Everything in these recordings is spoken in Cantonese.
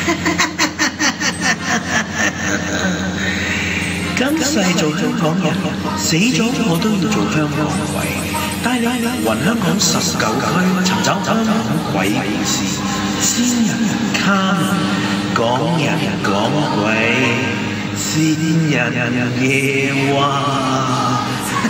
今世做香港人，死咗我都要做香港鬼，帶你雲香港19區尋找香港鬼故事、仙人卡門、港人講鬼、仙人夜話。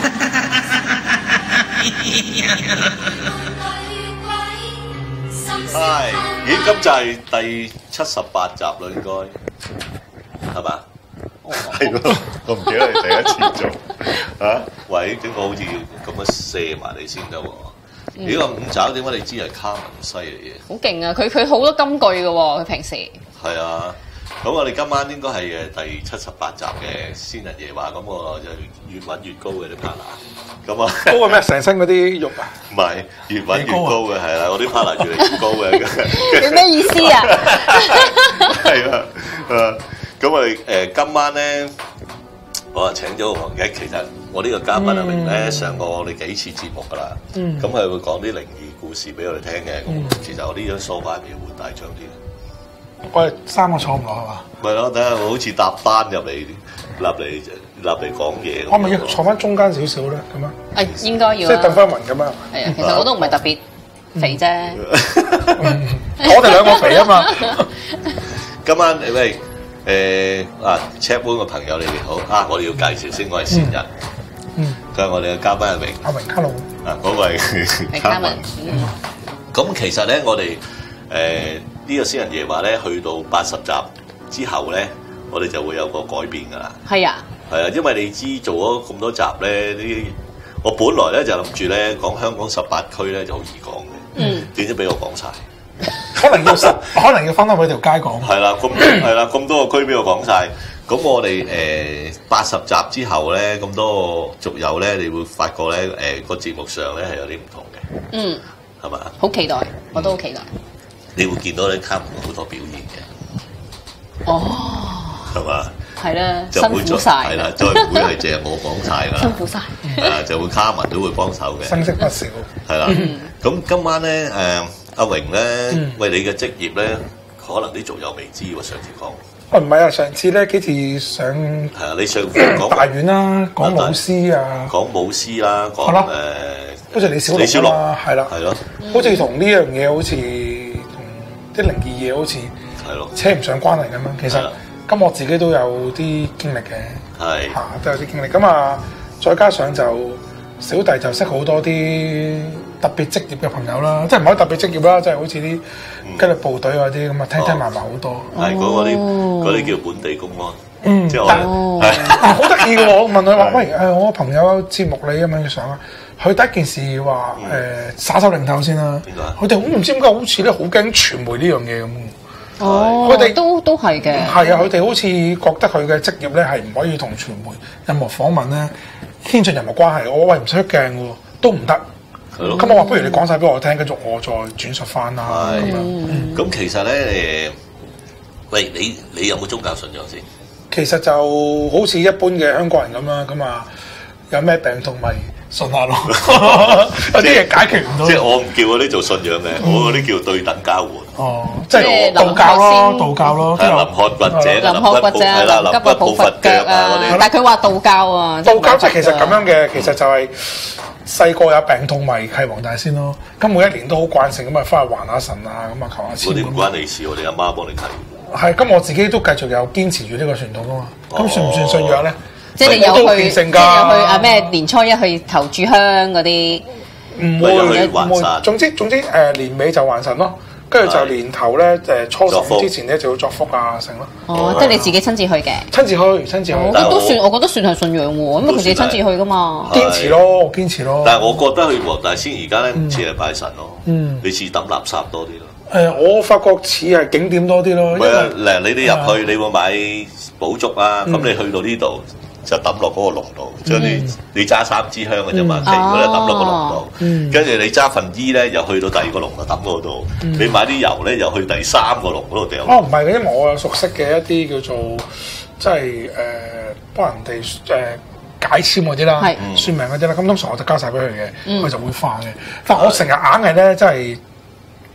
係，咦？今就係第78集啦，應該係嘛？係咯，我唔記得你第一次做嚇。喂，點解好似咁樣射埋你先得喎？呢個五爪點解你知係卡文西嚟嘅？ 好勁啊！佢好多金句嘅喎，佢平時。 係啊，咁我哋今晚應該係第78集嘅仙人夜話，咁我就越揾越高嘅啲 partner。咁啊， 高嘅咩？成身嗰啲肉啊？ 唔係，越揾越高嘅，係啦，我啲 partner 越嚟越高嘅。 你咩意思啊？ 係啦，咁我哋今晚咧，我啊請咗個黃嘅，其實我呢個嘉賓阿明咧上過我哋幾次節目㗎啦，咁佢會講啲靈異故事俾我哋聽嘅。咁其實我呢張梳化係咪要換大張啲？ 我哋三個坐唔落係嘛？ 咪咯，睇下我好似搭班入嚟，立嚟講嘢。 我咪要坐翻中間少少咧，咁啊？ 誒，應該要即係鄧輝文咁啊？ 係啊，其實我都唔係特別肥啫。 我哋兩個肥啊嘛。 今晚喂，Chat Room 嘅朋友你哋好啊！我哋要介紹先，我係仙人。佢係我哋嘅嘉賓阿明。 阿明，hello。 嗰個係卡文。咁其實咧，我哋呢個仙人夜話咧，去到80集之後咧，我哋就會有個改變㗎啦。 係啊。係啊，因為你知做咗咁多集咧，我本來咧就諗住咧講香港18區咧就好易講嘅。點知俾我講晒。 可能要分開佢條街講。係啦， 咁多個區俾我講晒。咁我哋80集之後咧，咁多個續友咧，你會發覺咧個節目上咧係有啲唔同嘅。係嘛？ 好期待，我都好期待。 你會見到咧卡門好多表演嘅。 哦。 係嘛？ 係啦， 辛苦晒。係啦，再唔會係淨係我講晒㗎。 辛苦晒。 係啦，就會卡門都會幫手嘅。 聲色不少。係啦。咁今晚咧阿榮咧，喂，你嘅職業咧，可能啲續友未知喎。上次講， 唔係啊，上次咧幾次上係啊，你上講大院啦，講舞獅啊， 講舞獅啦，講好似李小龍啦，係啦， 係咯， 好似同呢樣嘢好似同啲靈異嘢好似係咯， 扯唔上關係咁樣。其實咁我自己都有啲經歷嘅， 係嚇都有啲經歷。咁啊，再加上就小弟就識好多啲特別職業嘅朋友啦，即係唔可以特別職業啦，即係好似啲紀律部隊嗰啲咁啊，聽埋好多。 係嗰啲叫本地公安。即係我好得意嘅喎！我問佢話：喂，我朋友有節目你咁樣嘅相啊。佢第一件事話耍手擰頭先啦。 點解？ 佢哋唔知點解好似咧好驚傳媒呢樣嘢咁。 哦，佢哋都係嘅。 係啊，佢哋好似覺得佢嘅職業咧係唔可以同傳媒任何訪問咧牽上任何關係。我喂唔使鏡嘅喎，都唔得。咁我話不如你講晒俾我聽，跟住我再轉述翻啦。 咁其實咧喂，你有冇宗教信仰先？ 其實就好似一般嘅香港人咁啦，咁啊有咩病痛咪信下咯，有啲嘢解決唔到。 即係我唔叫嗰啲做信仰嘅，我嗰啲叫對等交換。 哦，即係道教咯，道教咯。 係林學掘者， 林學掘者， 係啦，林不抱佛腳啊嗰啲。 但係佢話道教啊， 道教即係其實咁樣嘅，其實就係細個有病痛咪係黃大仙咯。咁每一年都好慣性咁啊，翻去還下神啊，咁啊求下籤。 嗰啲唔關你事，我哋阿媽幫你睇。 係，咁我自己都繼續有堅持住呢個傳統噶嘛。咁算唔算信仰咧？ 即係你有去，即係有去啊咩年初一去投炷香嗰啲， 唔會。總之年尾就還神咯，跟住就年頭咧初十之前咧就要作福啊成咯。 哦，即係你自己親自去嘅。親自去。都算，我覺得算係信仰喎，因為佢自己親自去噶嘛。 堅持咯，我堅持咯。 但係我覺得去黃大仙而家咧唔似係拜神咯，你似抌垃圾多啲咯。 我發覺似係景點多啲咯。 唔係啊，嗱，你哋入去，你會買寶燭啊，咁你去到呢度就抌落嗰個籠度，將你揸3支香嘅啫嘛，其餘嗰啲抌落個籠度，跟住你揸份衣咧，又去到第2個籠度抌嗰度，你買啲油咧，又去第3個籠嗰度掉。 哦，唔係嘅，因為我有熟悉嘅一啲叫做即係幫人哋解籤嗰啲啦，算命嗰啲啦，咁通常我就交晒俾佢嘅，佢就會化嘅。但係我成日硬係咧，真係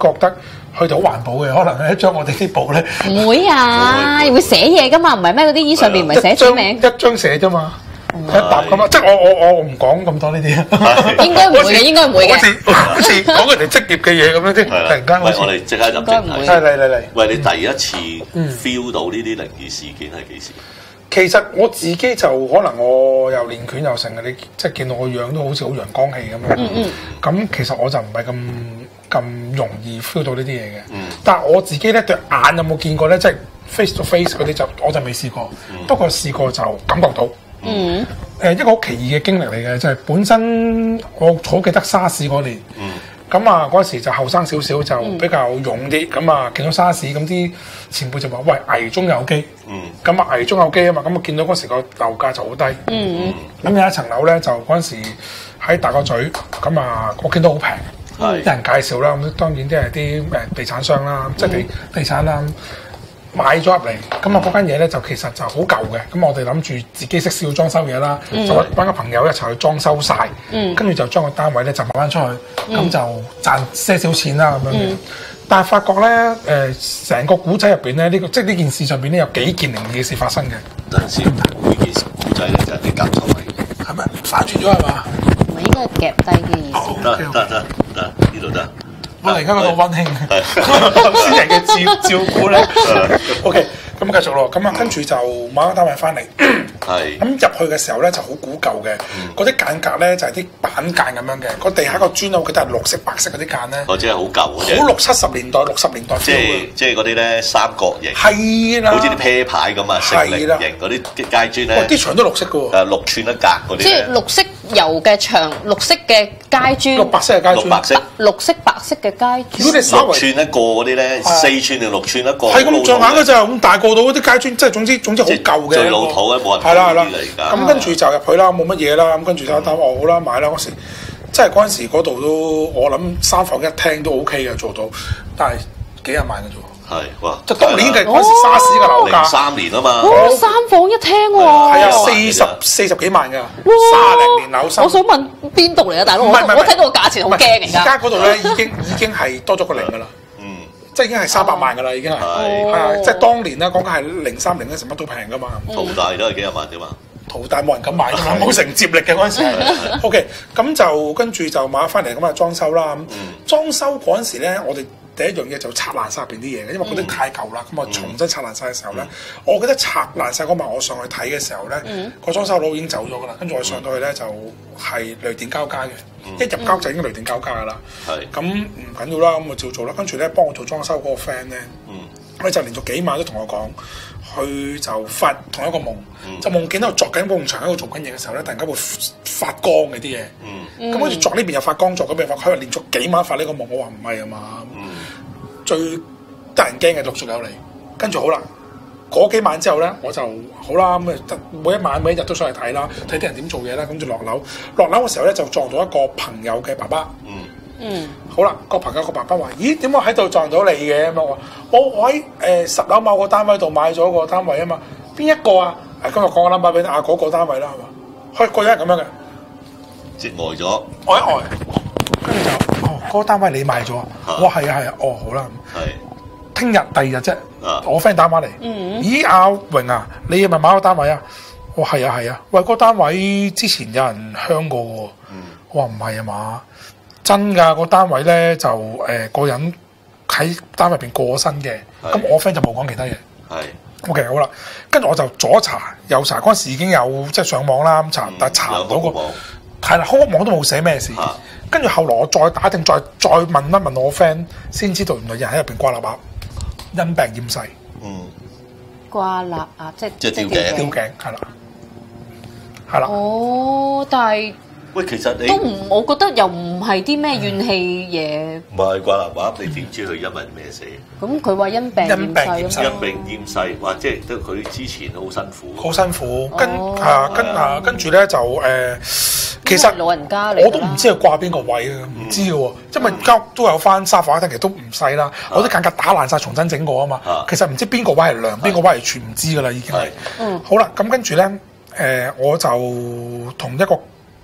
覺得佢哋好環保嘅，可能咧將我哋啲簿咧唔會啊，會寫嘢噶嘛，唔係咩嗰啲衣上邊唔係寫紙名， 一張寫啫嘛。一沓咁啊！即係我唔講咁多呢啲啊。 應該唔會嘅，應該唔會嘅。 好似講人哋職業嘅嘢咁樣先，突然間好似。 我哋即刻入正題。 嚟。 喂，你第一次 feel 到呢啲靈異事件係幾時？ 其實我自己就可能我又練拳又成嘅，你即係見到我樣都好似好陽光氣咁樣。咁其實我就唔係咁容易 feel 到呢啲嘢嘅。但係我自己咧對眼有冇見過咧？即係 face to face 嗰啲我就未試過。不過試過就感覺到。一個好奇異嘅經歷嚟嘅，就係本身我好記得沙士嗰年，咁啊嗰時就後生少少，就比較勇啲，咁啊見到沙士咁啲前輩就話：喂，危中有機，咁啊危中有機啊嘛，咁啊見到嗰時個樓價就好低，咁有一層樓咧就嗰陣時喺大角咀，咁啊我見到好平，有人介紹啦，咁當然即係啲地產商啦，即係地產啦。買咗入嚟，咁啊嗰間嘢咧就其實就好舊嘅，咁我哋諗住自己識少裝修嘢啦，就揾個朋友一齊去裝修晒，跟住就將個單位咧就賣翻出去，咁就賺些少錢啦咁樣嘅。但係發覺咧，成個古仔入邊咧，呢個即係呢件事上邊咧有幾件靈異嘅事發生嘅。 等陣先，呢件事古仔咧就係你夾錯位， 係咪反轉咗係嘛？ 唔係應該係夾低嘅意思。 得，呢度得。 我哋而家嗰度溫馨，先人嘅照顧咧。OK，咁繼續咯。咁啊，跟住就買個單位翻嚟。係。咁入去嘅時候咧就好古舊嘅，嗰啲間隔咧就係啲板間咁樣嘅，個地下個磚我記得係綠色、白色嗰啲間咧。 哦，即係好舊嘅。好 60年代、60年代。 即係嗰啲咧三角形。 係啦。 好似啲啤牌咁啊，成菱形嗰啲街磚咧。 啲牆都綠色嘅喎。 6寸一格嗰啲。即係綠色油嘅牆，綠色嘅街磚。 綠白色嘅街磚。 綠色白色嘅街磚。 如果你稍微 6寸一個嗰啲咧，4寸定6寸一個。 係咁上下嘅咋，咁大個到嗰啲街磚，即係總之好舊嘅。 最老土嘅冇人係啦。咁跟住就入去啦，冇乜嘢啦。咁跟住就打好啦，買啦嗰時，即係嗰陣時嗰度都我諗3房1廳都 OK 嘅做到，但係幾廿萬嘅啫喎。 係哇！ 就當年嘅嗰時沙士嘅樓價 ，03年啊嘛。 哇！3房1廳喎。 係啊，40幾萬㗎，30年樓身。 我想問邊度嚟啊，大佬？我聽到個價錢好驚而家。 而家嗰度咧已經係多咗個零㗎啦。即係已經係300萬㗎啦，已經係啊！即係當年咧講緊係03年嗰時乜都平㗎嘛。 淘大都係幾廿萬啫嘛。 淘大冇人敢買㗎嘛，冇承接力嘅嗰陣時。OK，咁就跟住就買翻嚟咁啊裝修啦。裝修嗰陣時咧，我哋第一樣嘢就拆爛晒入邊啲嘢嘅，因為嗰啲太舊啦。咁啊重新拆爛晒嘅時候咧，我記得拆爛晒嗰晚我上去睇嘅時候咧，個裝修佬已經走咗㗎啦。跟住我上到去咧就係雷電交加嘅。一入交就已經雷電交加㗎啦，咁唔緊要啦，咁我照做啦。跟住咧幫我做裝修嗰個 friend 咧，佢就連續幾晚都同我講，佢就發同一個夢，就夢見到我鑿緊埲牆喺度做緊嘢嘅時候咧，突然間會發光嘅啲嘢，咁跟住鑿呢邊又發光，鑿嗰邊又發光，佢話連續幾晚發呢個夢，我話唔係啊嘛，最得人驚嘅陸續有嚟，跟住好啦。嗰幾晚之後咧，我就好啦，咁啊每一晚每一日都上去睇啦，睇啲人點做嘢啦，跟住落樓嘅時候咧就撞到一個朋友嘅爸爸。好啦，個朋友個爸爸話：咦，點解喺度撞到你嘅？咁啊我喺10樓某個單位度買咗個單位啊嘛，邊一個啊？今日講個 number 俾你嗰個單位啦，係嘛？佢個人咁樣嘅， 即呆咗， 呆一呆，跟住就嗰個單位你買咗啊？我話係啊，好啦，聽日第二日啫，我 friend 打返嚟，咦阿榮啊，你係咪買個單位啊？我話係啊，喂，個單位之前有人香過喎，我話唔係啊嘛，真㗎，個單位咧就個人喺單位入邊過身嘅，咁我 friend 就冇講其他嘢。OK 好啦，跟住我就左查右查，嗰陣時已經有即係上網啦，咁查，但係查唔到個係啦，開網都冇寫咩事。跟住後來我再打定再問一問我 friend，先知道原來有人喺入邊掛臘鴨。因病厭世， 掛臘鴨即係吊頸，係啦。哦， 但係喂，其實你都唔，我覺得又唔係啲咩怨氣嘢。 唔係掛臘鴨，你點知佢因為咩死？ 咁佢話因病厭世， 因病厭世，或者都佢之前好辛苦。 好辛苦，跟住咧就其實老人家我都唔知佢掛邊個位啊，唔知嘅喎，因為都有翻沙發，但其實都唔細啦。我啲間隔打爛晒，重新整過啊嘛。其實唔知邊個位係梁，邊個位係全唔知㗎啦，已經係。好啦，咁跟住咧，我就同一個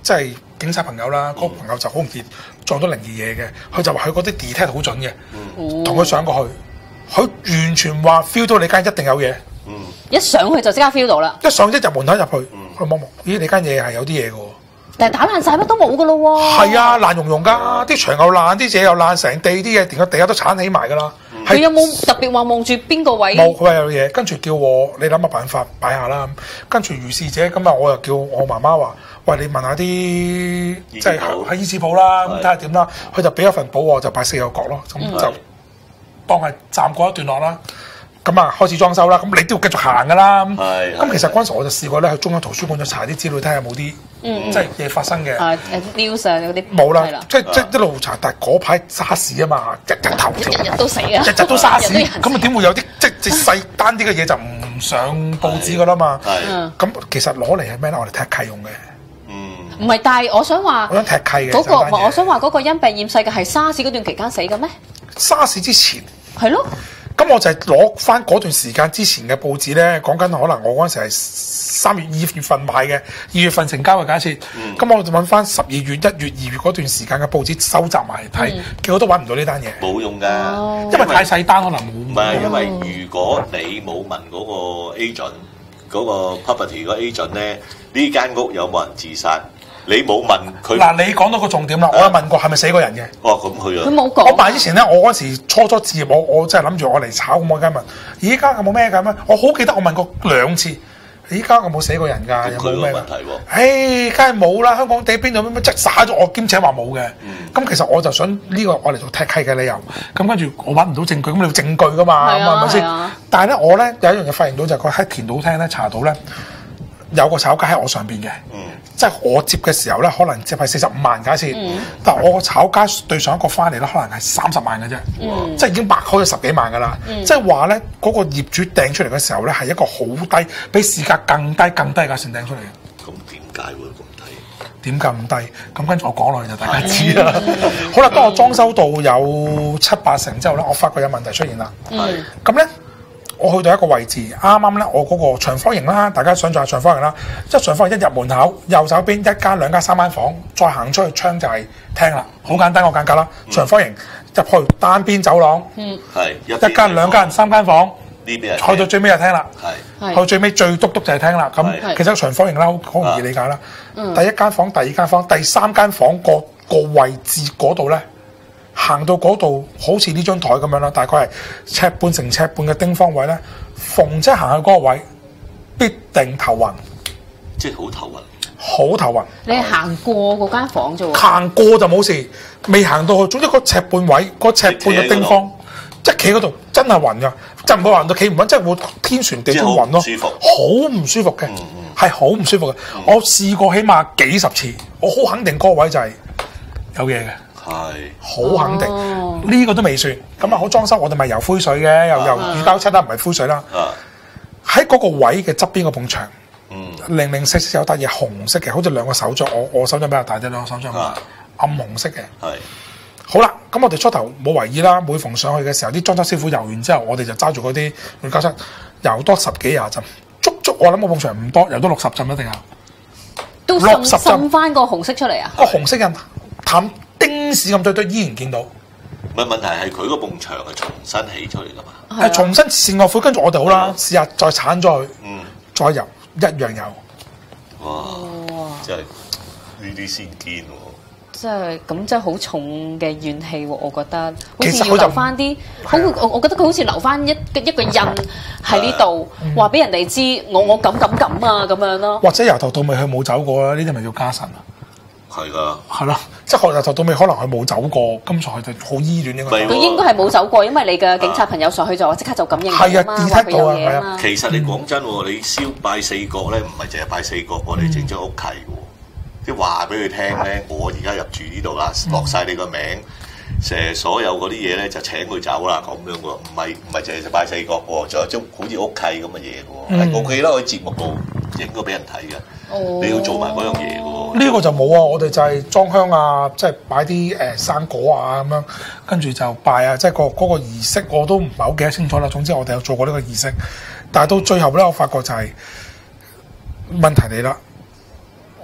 即係警察朋友啦，嗰個朋友就好容易撞到靈異嘢嘅，佢就話佢嗰啲 detect 好準嘅，同佢上過去，佢完全話 feel 到你間一定有嘢， 一上去就即刻 feel 到啦， 一上一入門口入去，佢望望，咦你間嘢係有啲嘢嘅喎。 但係打爛晒乜都冇噶咯喎！ 係啊，爛溶溶㗎，啲牆又爛，啲嘢又爛，成地啲嘢連個地下都鏟起埋㗎啦。 佢有冇特別話望住邊個位？ 冇，佢話有嘢，跟住叫我你諗下辦法擺下啦。跟住如是者，今日我又叫我媽媽話：喂，你問下啲即係喺醫師鋪啦，咁睇下點啦。佢就俾一份簿我，就擺四個角咯，咁就當係暫過一段落啦。咁啊，開始裝修啦。咁你都要繼續行㗎啦。咁其實嗰陣時我就試過咧，去中央圖書館就查啲資料，睇下有冇啲即係嘢發生嘅。 news 啊嗰啲冇啦，即係一路查。但係嗰排沙士啊嘛，日頭條， 日日都死啊， 日日都沙士。咁啊點會有啲即係細單啲嘅嘢就唔上報紙㗎啦嘛？咁其實攞嚟係咩咧？我哋踢契用嘅。 唔係，但係我想話， 我想踢契嘅嗰個，我想話嗰個因病厭世嘅係沙士嗰段期間死嘅咩？ 沙士之前係咯。 咁我就係攞翻嗰段時間之前嘅報紙咧，講緊可能我嗰陣時係2月份買嘅，2月份成交嘅假設。咁我就揾翻12月、1月、2月嗰段時間嘅報紙收集埋睇，結果都揾唔到呢單嘢。 冇用㗎， 因為太細單可能冇。 唔係，因為如果你冇問嗰個 agent，嗰個 property 嗰個 agent 咧，呢間屋有冇人自殺？你冇問佢嗱，你講到個重點啦，我有問過係咪死過人嘅？ 哦，咁佢佢冇講。 我買之前咧，我嗰時初置業，我真係諗住我嚟炒咁，我梗係問：依家有冇咩咁啊？我好記得我問過2次，依家有冇死過人㗎？有冇咩問題喎？ 梗係冇啦！香港地邊度咩即係耍咗我，兼且話冇嘅。咁其實我就想呢個我嚟做踢契嘅理由。咁跟住我揾唔到證據，咁你要證據㗎嘛？係咪先？但係咧，我咧有一樣嘢發現到就係佢喺田土廳咧查到咧有個炒家喺我上邊嘅。即係我接嘅時候咧，可能接係45萬假設，但係我個炒家對上一個翻嚟咧，可能係30萬嘅啫，即係已經白開咗10幾萬㗎啦。即係話咧，嗰個業主掟出嚟嘅時候咧，係一個好低，比市價更低嘅價錢掟出嚟嘅。 咁點解會咁低？ 點咁低？咁跟住我講落去就大家知啦。好啦，當我裝修到有7-8成之後咧，我發覺有問題出現啦。咁咧。我去到一個位置，啱啱咧，我嗰個長方形啦，大家想象下長方形啦，即係長方形一入門口，右手邊1間、2間、3間房，再行出去窗就係廳啦，好簡單個間隔啦。長方形入去單邊走廊， 係 1間、2間、3間房， 呢邊去到最尾就廳啦，去到最尾最篤就係廳啦。咁其實長方形啦，好容易理解啦。第一間房、第二間房、第3間房個位置嗰度咧。行到嗰度好似呢張台咁樣啦，大概係尺半乘尺半嘅丁方位咧，逢車行去嗰個位必定頭暈， 即係好頭暈， 好頭暈。 你係行過嗰間房啫喎， 行過就冇事，未行到去，總之個尺半位，個尺半嘅丁方，即係企嗰度真係暈㗎，就唔會暈到企唔穩，即係會天旋地轉暈咯，好唔舒服嘅，係好唔舒服嘅。我試過起碼幾10次，我好肯定嗰個位就係有嘢嘅。係好肯定，呢個都未算。咁啊，好裝修，我哋咪油灰水嘅，又乳膠漆啦，唔係灰水啦。喺嗰個位嘅側邊個埲牆，零零舍舍有笪嘢紅色嘅，好似2個手掌。我手掌比較大啲，2個手掌暗紅色嘅。係好啦，咁我哋初頭冇為意啦。每逢上去嘅時候，啲裝修師傅油完之後，我哋就揸住嗰啲乳膠漆油多10幾20浸，足我諗個埲牆唔多，油多60浸一定有。 都滲翻個紅色出嚟啊！ 個紅色印淡。丁屎咁堆依然見到， 唔係問題係佢嗰埲牆係重新起出嚟㗎嘛？ 係重新線外灰，跟住我哋好啦，試下再鏟咗佢，再油一樣油。 哇！真係呢啲先堅喎！ 即係咁，真係好重嘅怨氣喎！我覺得， 其實好似要留翻啲，我覺得佢好似留翻一個印喺呢度，話俾人哋知我咁啊咁樣咯。 或者由頭到尾佢冇走過啦，呢啲咪叫家臣啊？ 係噶， 係咯，即係由頭到尾可能佢冇走過，咁所以就好依戀應該。 佢應該係冇走過，因為你嘅警察朋友上去就即刻就感應到啊嘛，話佢有嘢啊嘛。 其實你講真喎，你燒拜4角咧，唔係淨係拜4角，我哋整張屋契喎，即係話俾佢聽咧，我而家入住呢度啦，落晒你個名，所有嗰啲嘢咧就請佢走啦，咁樣喎，唔係淨係拜4角喎，仲有張好似屋契咁嘅嘢喎，係 OK 啦，喺節目度影咗俾人睇嘅。你要做埋嗰樣嘢喎， 呢個就冇啊！我哋就係裝香啊，即係擺啲生果啊咁樣，跟住就拜啊！即係嗰個儀式我都唔係好記得清楚啦。總之我哋有做過呢個儀式，但係到最後咧，我發覺就係問題嚟啦。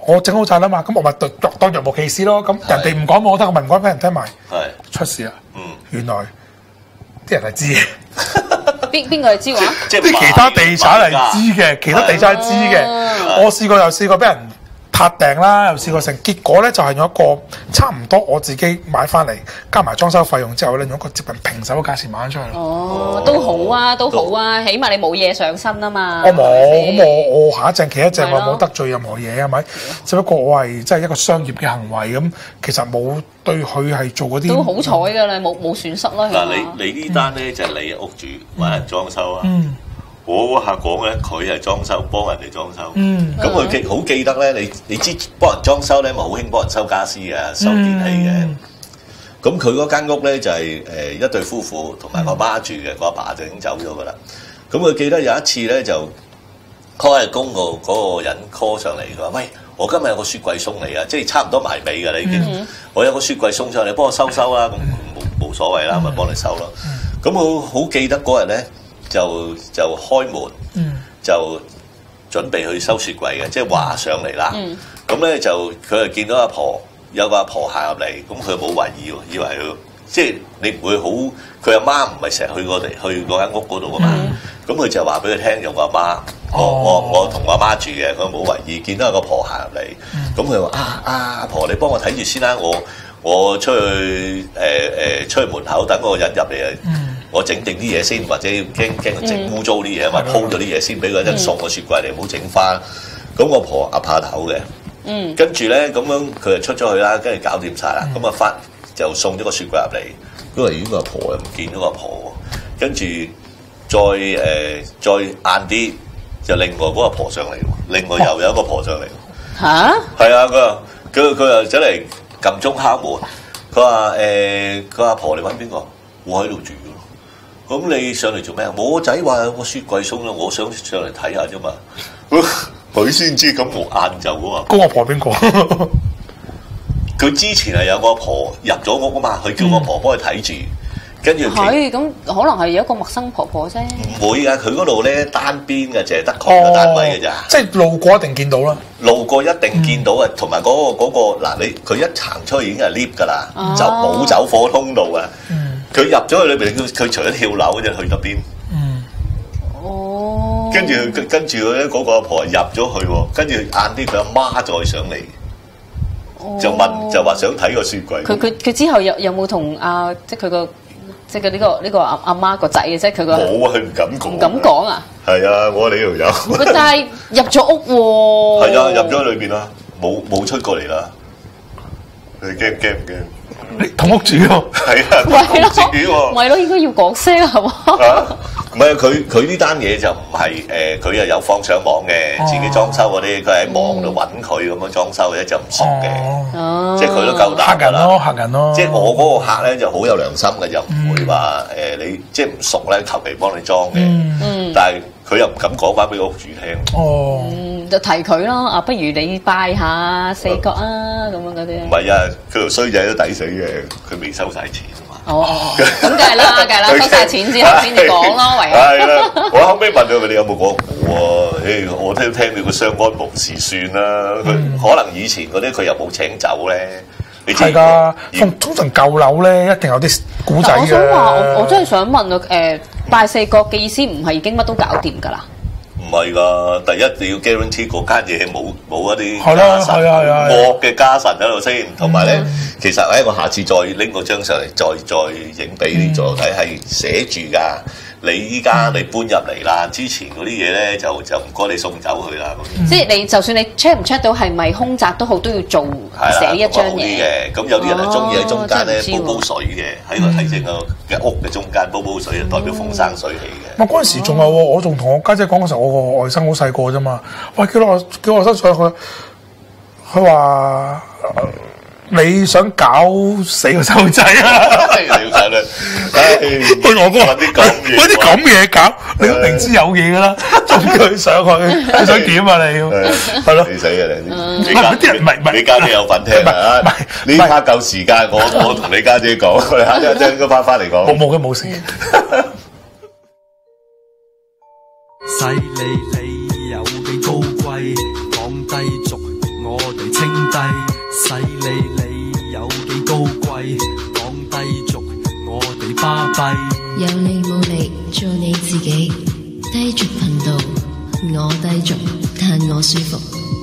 我整好晒啦嘛，咁我咪當若無其事咯。咁人哋唔講我得，我咪唔講俾人聽埋。 係出事啦！原來啲人係知嘅， 邊個係知話？ 即係啲其他地產係知嘅，其他地產係知嘅。我試過俾人撻訂啦，又試過成，結果咧就係用一個差唔多我自己買翻嚟，加埋裝修費用之後咧，用一個接近平手嘅價錢賣咗出去咯。 哦，都好啊，都好啊，起碼你冇嘢上身啊嘛。 我冇，咁我下一正企一正，我冇得罪任何嘢，係咪？只不過我係即係一個商業嘅行為咁，其實冇對佢係做嗰啲。 都好彩㗎啦，冇損失啦。 嗱，你呢單咧就係你屋主揾人裝修啊。我嗰客講咧，佢係裝修，幫人哋裝修。咁佢好記得咧，你知幫人裝修咧，咪好興幫人收家私嘅，收電器嘅。咁佢嗰間屋咧就係一對夫婦同埋個媽住嘅，個阿爸就已經走咗噶啦。咁佢記得有一次咧就 call 日工嗰個人 call 上嚟，佢話：喂，我今日有個雪櫃送嚟啊，即係差唔多埋尾㗎啦已經。我有個雪櫃送上嚟，幫我收啦。咁冇所謂啦，咪幫你收咯。咁我好記得嗰日咧。就開門，就準備去收雪櫃嘅，即係話上嚟啦。咁咧就佢就見到有個阿婆行入嚟，咁佢冇懷疑喎，以為佢即係你唔會好，佢阿媽唔係成日去嗰間屋嗰度啊嘛。咁佢就話俾佢聽有個阿媽，我同我阿媽住嘅，佢冇懷疑，見到有個婆行入嚟，咁佢話阿婆你幫我睇住先啦，我出去出去門口等個人入嚟啊。我整定啲嘢先，或者驚佢整污糟啲嘢，咪鋪咗啲嘢先俾佢，一送個雪櫃嚟，唔好整花。咁我婆壓下頭嘅，跟住咧咁樣佢就出咗去啦，跟住搞掂晒啦。咁啊就送咗個雪櫃入嚟，因為呢個阿婆又唔見咗個阿婆，跟住再晏啲就另外嗰個婆上嚟，另外又有一個婆上嚟。 嚇？ 係啊，佢又走嚟撳鐘敲門，佢話個阿婆你揾邊個？我喺度住。咁你上嚟做咩啊？我仔話有個雪櫃送啦，我想上嚟睇下啫嘛。佢先知咁我晏晝啊嘛。 嗰個阿婆邊個？ 佢之前係有個阿婆入咗屋啊嘛，佢叫個婆幫佢睇住，跟住係咁可能係有一個陌生婆婆啫。 唔會㗎，佢嗰度咧單邊嘅，淨係得佢個單位嘅咋。 即係路過一定見到啦。 路過一定見到啊，同埋嗰個嗱佢一行出去已經係 lift 㗎啦，就冇走火通道啊。佢入咗去裏邊，佢除咗跳樓啫，去咗邊？ 哦。 跟住咧，嗰個阿婆入咗去喎，跟住晏啲佢阿媽再上嚟，就話想睇個雪櫃。 佢之後有冇同即係佢個即係呢個阿媽個仔嘅，即係佢個冇啊，佢唔敢講。 唔敢講啊？ 係啊，我哋呢度有。 但係入咗屋喎。 係啊，入咗喺裏邊啦，冇出過嚟啦。你驚唔驚？ 你同屋住喎， 係啊，同屋住喎， 咪咯，應該要講聲係嘛？ 唔係佢呢單嘢就唔係佢又有放上網嘅，自己裝修嗰啲，佢喺網度揾佢咁樣裝修嘅，就唔熟嘅，即係佢都夠膽㗎啦。 客人咯。 即係我嗰個客咧就好有良心嘅，就唔會話你即係唔熟咧，求其幫你裝嘅。但係佢又唔敢講翻俾個屋主聽。 就提佢咯，不如你拜下四角啊，咁樣嗰啲。 唔係啊，佢條衰仔都抵死嘅，佢未收晒錢啊嘛。 咁梗係啦，收晒錢之後先至講咯，唯有。 係啦，我後尾問佢：你有冇講過？我聽你個相安無事算啦。佢可能以前嗰啲佢又冇請走咧。 係㗎，通常舊樓咧一定有啲古仔嘅。 我想話，我真係想問啊，拜四角嘅意思唔係已經乜都搞掂㗎啦？ 唔係㗎，第一你要 guarantee 嗰間嘢冇一啲家神惡嘅家神喺度先，同埋咧，其實我下次再拎個張上嚟，再影俾你做睇，係寫住㗎。你依家你搬入嚟啦，之前嗰啲嘢咧就唔該你送走佢啦。 即係你就算你 check 唔 check 到係咪空宅都好，都要做寫一張嘢嘅。咁有啲人係中意喺中間咧煲水嘅，喺正個嘅屋嘅中間煲水，代表風生水起嘅。 嗰陣時仲有我仲同我家姐講嘅時候，我個外甥好細個啫嘛。喂，叫我身上去，佢話你想搞死個細路仔啊！ 你睇咧， 我哥揾啲咁嘢搞，你都明知有嘢噶啦，仲佢上去，你想點啊？你係咯？ 你死啊你！ 啲人唔係你家姐有份聽啊？呢 part 夠時間，我同你家姐講，我哋下一陣應該翻嚟講。 冇嘅冇事。 犀利你有幾高貴，講低俗我哋巴閉。 有你冇力，做你自己。低俗頻道，我低俗，但我舒服。